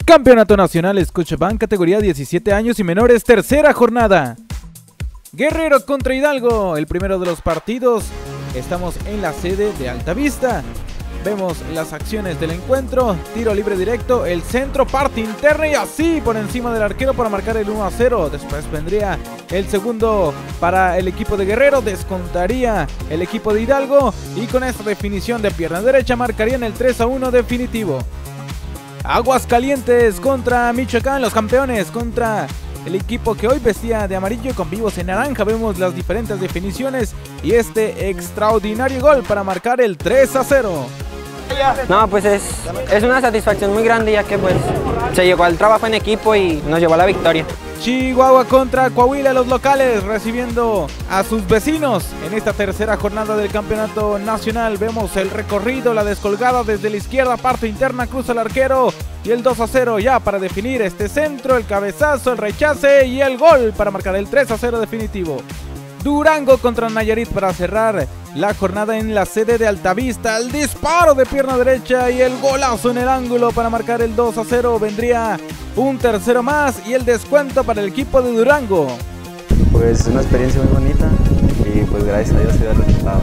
Campeonato Nacional Scotiabank, categoría 17 años y menores, tercera jornada. Guerrero contra Hidalgo, el primero de los partidos. Estamos en la sede de Altavista. Vemos las acciones del encuentro. Tiro libre directo, el centro, parte interna y así por encima del arquero para marcar el 1-0. Después vendría el segundo para el equipo de Guerrero. Descontaría el equipo de Hidalgo y con esta definición de pierna derecha marcarían el 3-1 definitivo. Aguascalientes contra Michoacán, los campeones contra el equipo que hoy vestía de amarillo con vivos en naranja. Vemos las diferentes definiciones y este extraordinario gol para marcar el 3-0. No, pues es una satisfacción muy grande, ya que pues se llegó al trabajo en equipo y nos llevó a la victoria. Chihuahua contra Coahuila, los locales recibiendo a sus vecinos en esta tercera jornada del campeonato nacional. Vemos el recorrido, la descolgada desde la izquierda, parte interna, cruza el arquero y el 2-0 ya para definir este centro, el cabezazo, el rechace y el gol para marcar el 3-0 definitivo. Durango contra Nayarit para cerrar la jornada en la sede de Altavista. El disparo de pierna derecha y el golazo en el ángulo para marcar el 2-0. Vendría un tercero más y el descuento para el equipo de Durango. Pues es una experiencia muy bonita y pues gracias a Dios se da el resultado.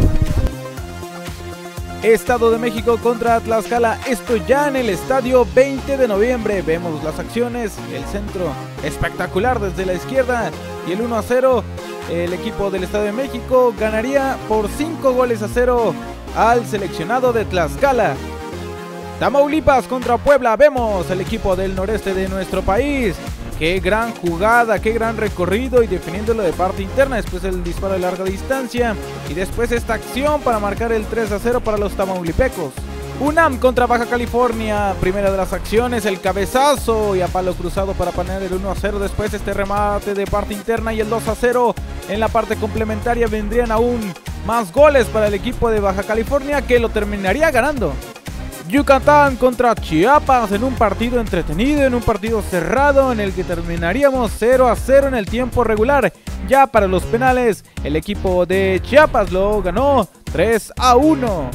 Estado de México contra Tlaxcala, esto ya en el estadio 20 de noviembre. Vemos las acciones, el centro espectacular desde la izquierda y el 1-0. El equipo del Estado de México ganaría por 5-0 al seleccionado de Tlaxcala. Tamaulipas contra Puebla, vemos el equipo del noreste de nuestro país. Qué gran jugada, qué gran recorrido y definiéndolo de parte interna. Después el disparo de larga distancia y después esta acción para marcar el 3-0 para los tamaulipecos. UNAM contra Baja California, primera de las acciones, el cabezazo y a palo cruzado para poner el 1-0. Después este remate de parte interna y el 2-0 en la parte complementaria. Vendrían aún más goles para el equipo de Baja California que lo terminaría ganando. Yucatán contra Chiapas en un partido entretenido, en un partido cerrado en el que terminaríamos 0-0 en el tiempo regular. Ya para los penales el equipo de Chiapas lo ganó 3-1.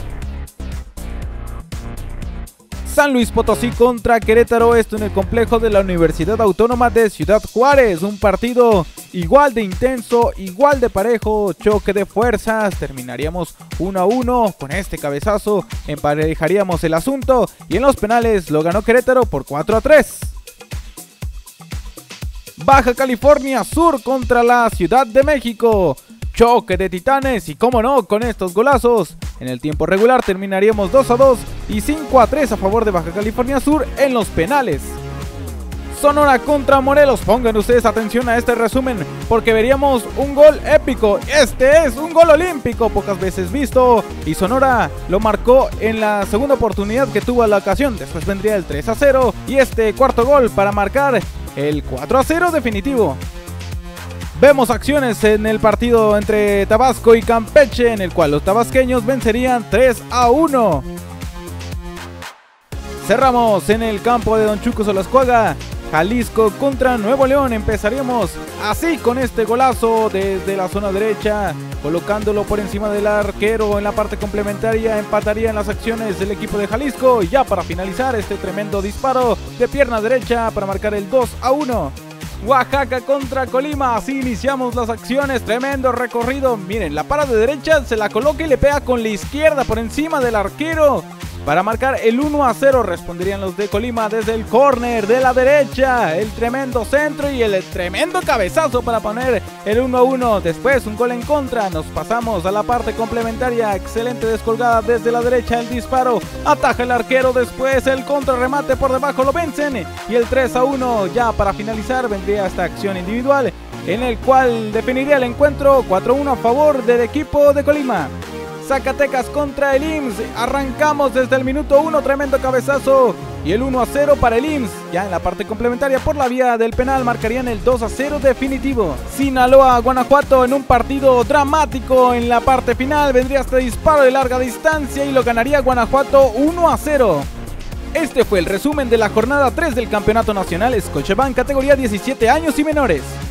San Luis Potosí contra Querétaro, esto en el complejo de la Universidad Autónoma de Ciudad Juárez. Un partido igual de intenso, igual de parejo, choque de fuerzas. Terminaríamos 1-1 con este cabezazo, emparejaríamos el asunto y en los penales lo ganó Querétaro por 4-3. Baja California Sur contra la Ciudad de México. Choque de titanes y cómo no, con estos golazos en el tiempo regular terminaríamos 2-2 y 5-3 a favor de Baja California Sur en los penales. Sonora contra Morelos, pongan ustedes atención a este resumen porque veríamos un gol épico. Este es un gol olímpico, pocas veces visto, y Sonora lo marcó en la segunda oportunidad que tuvo a la ocasión. Después vendría el 3-0 y este cuarto gol para marcar el 4-0 definitivo. Vemos acciones en el partido entre Tabasco y Campeche, en el cual los tabasqueños vencerían 3-1. Cerramos en el campo de Don Chuco Solascuaga, Jalisco contra Nuevo León. Empezaríamos así con este golazo desde la zona derecha, colocándolo por encima del arquero en la parte complementaria. Empatarían las acciones del equipo de Jalisco y ya para finalizar este tremendo disparo de pierna derecha para marcar el 2-1. Oaxaca contra Colima, así iniciamos las acciones, tremendo recorrido. Miren, la para de derecha se la coloca y le pega con la izquierda por encima del arquero para marcar el 1-0. Responderían los de Colima desde el córner de la derecha, el tremendo centro y el tremendo cabezazo para poner el 1-1. Después un gol en contra, nos pasamos a la parte complementaria, excelente descolgada desde la derecha, el disparo, ataja el arquero, después el contrarremate por debajo, lo vencen y el 3-1. Ya para finalizar vendría esta acción individual en el cual definiría el encuentro 4-1 a favor del equipo de Colima. Zacatecas contra el IMSS, arrancamos desde el minuto 1, tremendo cabezazo y el 1-0 para el IMSS. Ya en la parte complementaria por la vía del penal marcarían el 2-0 definitivo. Sinaloa, Guanajuato en un partido dramático en la parte final, vendría este disparo de larga distancia y lo ganaría Guanajuato 1-0. Este fue el resumen de la jornada 3 del Campeonato Nacional Scotiabank, categoría 17 años y menores.